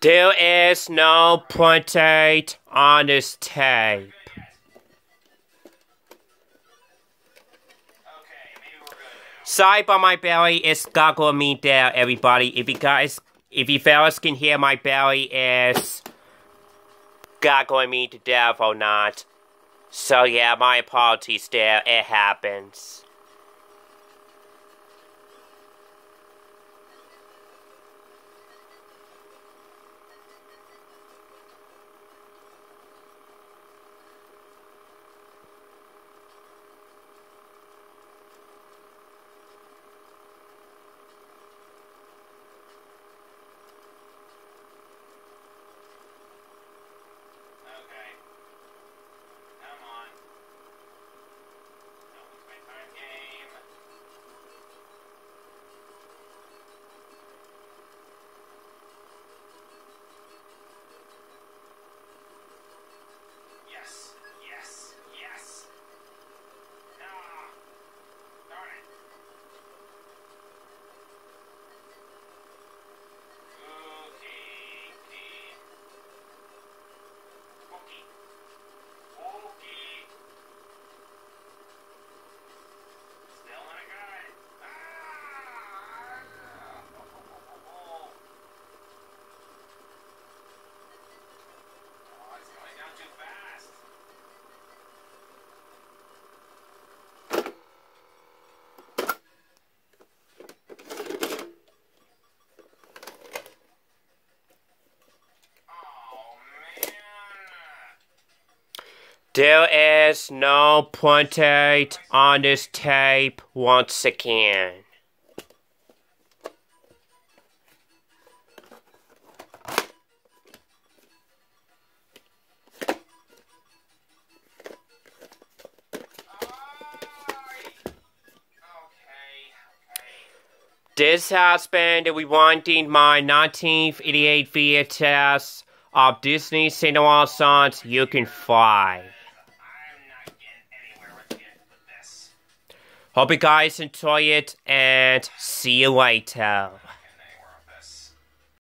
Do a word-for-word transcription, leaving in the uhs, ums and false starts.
There is no printed on this tape. Sorry about my belly, it's goggling me there, everybody. If you guys, if you fellas can hear my belly is goggling me to death or not. So yeah, my apologies there, it happens. There is no printed on this tape once again. This has been the rewinding my nineteen eighty-eight V H S of Disney Cinema songs You Can Fly. Hope you guys enjoy it and see you later.